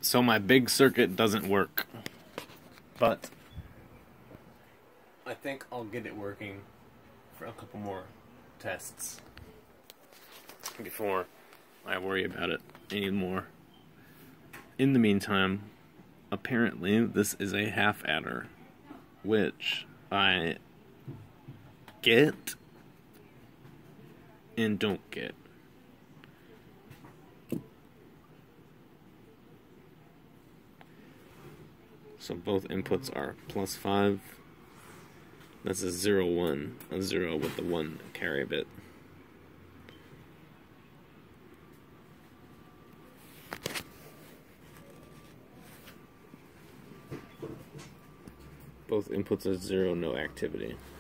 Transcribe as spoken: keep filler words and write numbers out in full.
So my big circuit doesn't work. But I think I'll get it working for a couple more tests before I worry about it anymore. In the meantime, apparently this is a half adder, which I get and don't get. So both inputs are plus five. That's a zero one, a zero with the one carry bit. Both inputs are zero, no activity.